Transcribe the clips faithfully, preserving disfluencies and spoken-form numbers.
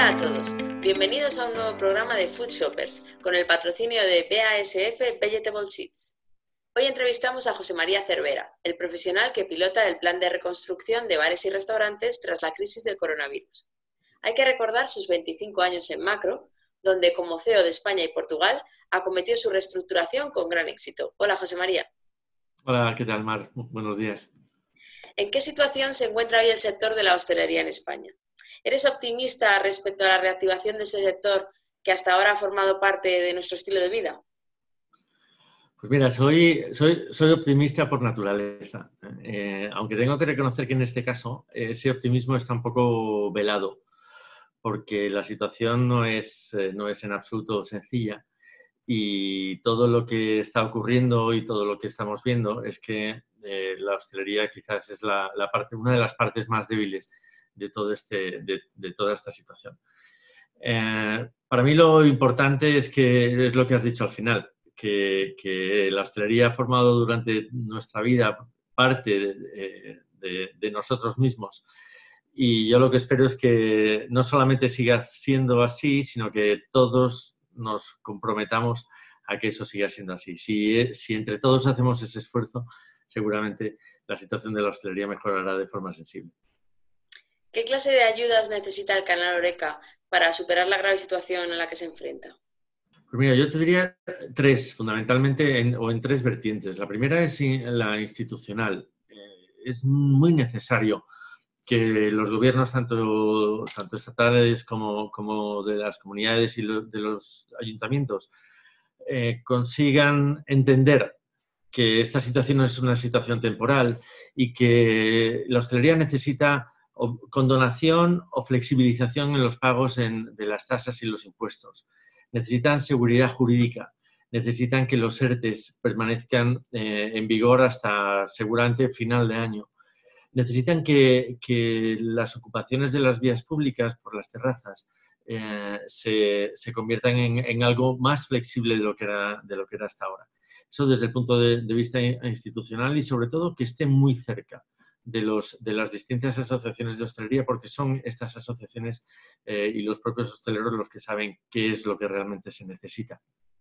Hola a todos, bienvenidos a un nuevo programa de Food Shoppers con el patrocinio de B A S F Vegetable Seeds. Hoy entrevistamos a José María Cervera, el profesional que pilota el plan de reconstrucción de bares y restaurantes tras la crisis del coronavirus. Hay que recordar sus veinticinco años en Macro, donde como C E O de España y Portugal acometió su reestructuración con gran éxito. Hola José María. Hola, ¿qué tal, Mar? Buenos días. ¿En qué situación se encuentra hoy el sector de la hostelería en España? ¿Eres optimista respecto a la reactivación de ese sector que hasta ahora ha formado parte de nuestro estilo de vida? Pues mira, soy, soy, soy optimista por naturaleza, eh, aunque tengo que reconocer que en este caso ese optimismo está un poco velado, porque la situación no es, eh, no es en absoluto sencilla y todo lo que está ocurriendo y todo lo que estamos viendo es que eh, la hostelería quizás es la, la parte, una de las partes más débiles de, todo este, de, de toda esta situación. Eh, para mí lo importante es que es lo que has dicho al final, que, que la hostelería ha formado durante nuestra vida parte de, de, de nosotros mismos. Y yo lo que espero es que no solamente siga siendo así, sino que todos nos comprometamos a que eso siga siendo así. Si, si entre todos hacemos ese esfuerzo, seguramente la situación de la hostelería mejorará de forma sensible. ¿Qué clase de ayudas necesita el canal Horeca para superar la grave situación en la que se enfrenta? Pues mira, yo te diría tres, fundamentalmente, en, o en tres vertientes. La primera es la institucional. Eh, es muy necesario que los gobiernos, tanto, tanto estatales como, como de las comunidades y lo, de los ayuntamientos, eh, consigan entender que esta situación no es una situación temporal y que la hostelería necesita o, condonación o flexibilización en los pagos en, de las tasas y los impuestos. Necesitan seguridad jurídica, necesitan que los ERTES permanezcan eh, en vigor hasta seguramente final de año. Necesitan que, que las ocupaciones de las vías públicas por las terrazas eh, se, se, conviertan en, en algo más flexible de lo que era, de lo que era hasta ahora. Eso desde el punto de, de vista institucional y sobre todo que esté muy cerca de, los, de las distintas asociaciones de hostelería, porque son estas asociaciones eh, y los propios hosteleros los que saben qué es lo que realmente se necesita.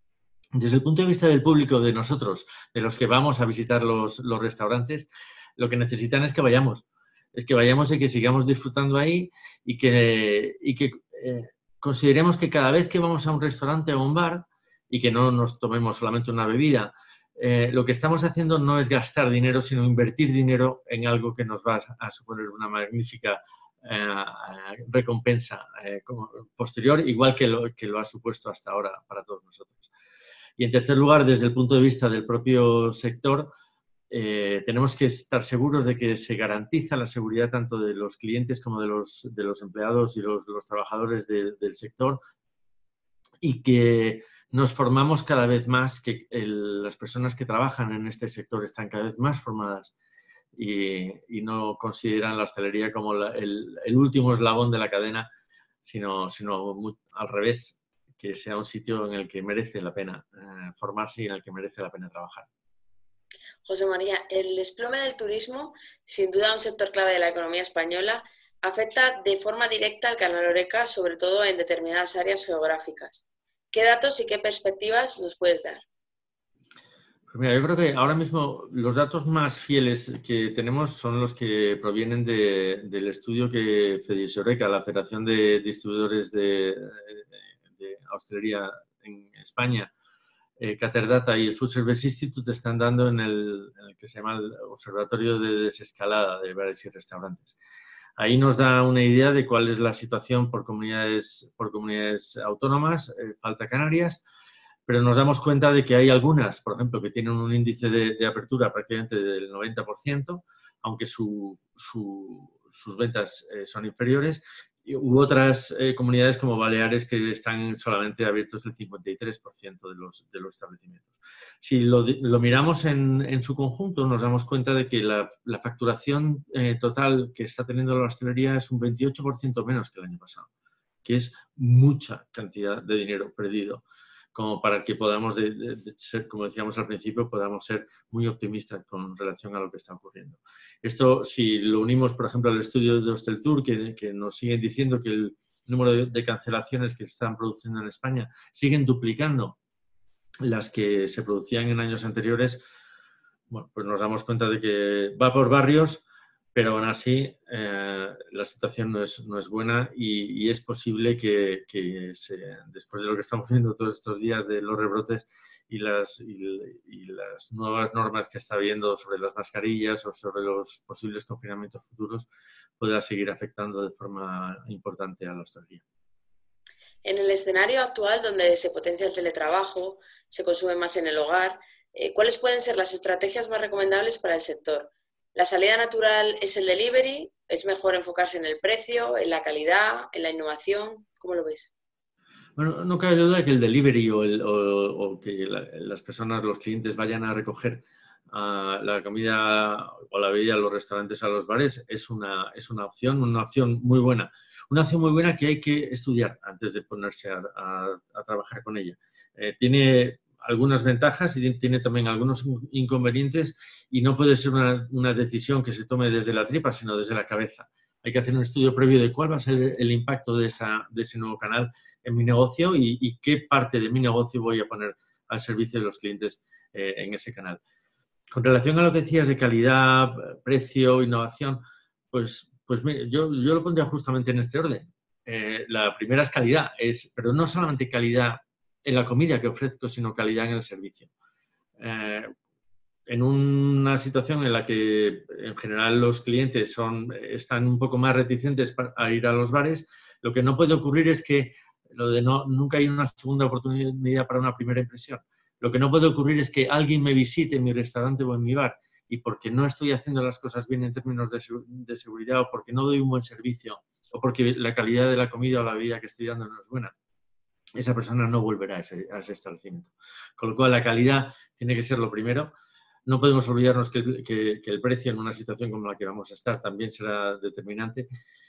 Desde el punto de vista del público, de nosotros, de los que vamos a visitar los, los restaurantes, lo que necesitan es que vayamos, es que vayamos y que sigamos disfrutando ahí y que, y que eh, consideremos que cada vez que vamos a un restaurante o a un bar y que no nos tomemos solamente una bebida, eh, lo que estamos haciendo no es gastar dinero, sino invertir dinero en algo que nos va a suponer una magnífica eh, recompensa eh, posterior, igual que lo, que lo ha supuesto hasta ahora para todos nosotros. Y en tercer lugar, desde el punto de vista del propio sector, eh, tenemos que estar seguros de que se garantiza la seguridad tanto de los clientes como de los, de los empleados y los, los trabajadores de, del sector y que nos formamos cada vez más, que el, las personas que trabajan en este sector están cada vez más formadas y, y no consideran la hostelería como la, el, el último eslabón de la cadena, sino, sino muy, al revés, que sea un sitio en el que merece la pena eh, formarse y en el que merece la pena trabajar. José María, el desplome del turismo, sin duda un sector clave de la economía española, afecta de forma directa al canal Horeca, sobre todo en determinadas áreas geográficas. ¿Qué datos y qué perspectivas nos puedes dar? Pues mira, yo creo que ahora mismo los datos más fieles que tenemos son los que provienen de, del estudio que FEDISORECA, la Federación de Distribuidores de, de Hostelería en España, eh, Caterdata y el Food Service Institute están dando en el, en el que se llama el Observatorio de Desescalada de Bares y Restaurantes. Ahí nos da una idea de cuál es la situación por comunidades, por comunidades autónomas, eh, falta Canarias, pero nos damos cuenta de que hay algunas, por ejemplo, que tienen un índice de, de apertura prácticamente del noventa por ciento, aunque su, su, sus ventas eh, son inferiores, y, u otras eh, comunidades como Baleares que están solamente abiertos el cincuenta y tres por ciento de los, de los establecimientos. Si lo, lo miramos en, en su conjunto, nos damos cuenta de que la, la facturación eh, total que está teniendo la hostelería es un veintiocho por ciento menos que el año pasado, que es mucha cantidad de dinero perdido, como para que podamos, de, de, de ser, como decíamos al principio, podamos ser muy optimistas con relación a lo que está ocurriendo. Esto, si lo unimos, por ejemplo, al estudio de Hosteltour, que, que nos siguen diciendo que el, número de, de cancelaciones que se están produciendo en España siguen duplicando las que se producían en años anteriores, bueno, pues nos damos cuenta de que va por barrios, pero aún así eh, la situación no es, no es buena y, y es posible que, que se, después de lo que estamos viendo todos estos días de los rebrotes y las, y, y las nuevas normas que está habiendo sobre las mascarillas o sobre los posibles confinamientos futuros, pueda seguir afectando de forma importante a la hostelería. En el escenario actual, donde se potencia el teletrabajo, se consume más en el hogar, eh, ¿cuáles pueden ser las estrategias más recomendables para el sector? ¿La salida natural es el delivery? ¿Es mejor enfocarse en el precio, en la calidad, en la innovación? ¿Cómo lo ves? Bueno, no cabe duda que el delivery o, el, o, o que la, las personas, los clientes vayan a recoger uh, la comida o la bebida a los restaurantes, a los bares, es una, es una opción, una opción muy buena. Una opción muy buena que hay que estudiar antes de ponerse a, a, a trabajar con ella. Eh, tiene algunas ventajas y tiene también algunos inconvenientes y no puede ser una, una decisión que se tome desde la tripa, sino desde la cabeza. Hay que hacer un estudio previo de cuál va a ser el impacto de, esa, de ese nuevo canal en mi negocio y, y qué parte de mi negocio voy a poner al servicio de los clientes eh, en ese canal. Con relación a lo que decías de calidad, precio, innovación, pues, pues mire, yo, yo lo pondría justamente en este orden. Eh, la primera es calidad, es, pero no solamente calidad en la comida que ofrezco, sino calidad en el servicio. Eh, en una situación en la que en general los clientes son, están un poco más reticentes a ir a los bares, lo que no puede ocurrir es que lo de no, nunca hay una segunda oportunidad para una primera impresión. Lo que no puede ocurrir es que alguien me visite en mi restaurante o en mi bar y porque no estoy haciendo las cosas bien en términos de, de seguridad o porque no doy un buen servicio o porque la calidad de la comida o la bebida que estoy dando no es buena, esa persona no volverá a ese, a ese establecimiento. Con lo cual, la calidad tiene que ser lo primero. No podemos olvidarnos que, que, que el precio en una situación como la que vamos a estar también será determinante.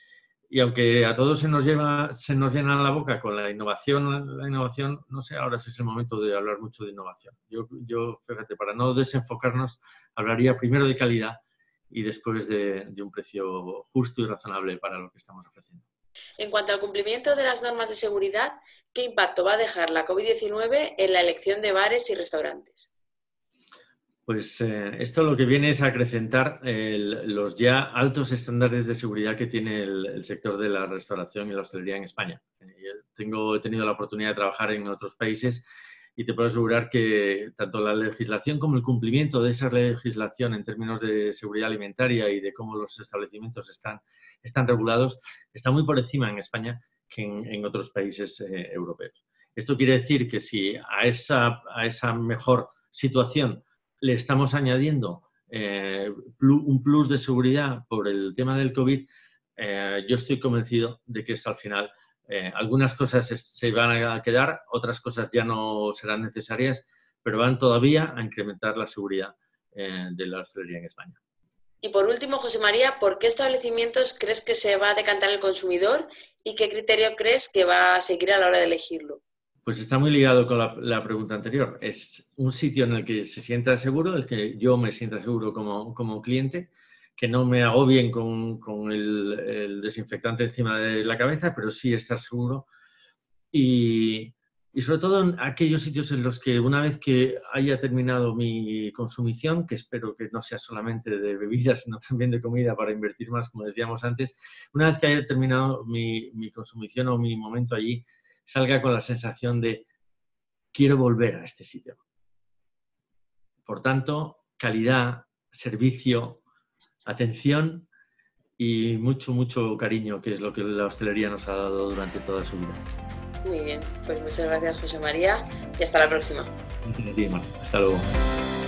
Y aunque a todos se nos, lleva, se nos llena la boca con la innovación, la innovación, no sé ahora si es el momento de hablar mucho de innovación. Yo, yo fíjate, para no desenfocarnos, hablaría primero de calidad y después de, de un precio justo y razonable para lo que estamos ofreciendo. En cuanto al cumplimiento de las normas de seguridad, ¿qué impacto va a dejar la COVID diecinueve en la elección de bares y restaurantes? Pues eh, esto lo que viene es acrecentar el, los ya altos estándares de seguridad que tiene el, el sector de la restauración y la hostelería en España. Eh, tengo, he tenido la oportunidad de trabajar en otros países y te puedo asegurar que tanto la legislación como el cumplimiento de esa legislación en términos de seguridad alimentaria y de cómo los establecimientos están, están regulados está muy por encima en España que en, en otros países eh, europeos. Esto quiere decir que si a esa, a esa mejor situación le estamos añadiendo eh, un plus de seguridad por el tema del COVID, eh, yo estoy convencido de que esto al final, eh, algunas cosas se van a quedar, otras cosas ya no serán necesarias, pero van todavía a incrementar la seguridad eh, de la hostelería en España. Y por último, José María, ¿por qué establecimientos crees que se va a decantar el consumidor y qué criterio crees que va a seguir a la hora de elegirlo? Pues está muy ligado con la, la pregunta anterior. Es un sitio en el que se sienta seguro, el que yo me sienta seguro como, como cliente, que no me agobien con, con el, el desinfectante encima de la cabeza, pero sí estar seguro. Y, y sobre todo en aquellos sitios en los que una vez que haya terminado mi consumición, que espero que no sea solamente de bebidas, sino también de comida para invertir más, como decíamos antes, una vez que haya terminado mi, mi consumición o mi momento allí, salga con la sensación de quiero volver a este sitio. Por tanto, calidad, servicio, atención y mucho, mucho cariño, que es lo que la hostelería nos ha dado durante toda su vida. Muy bien, pues muchas gracias, José María, y hasta la próxima. Hasta luego.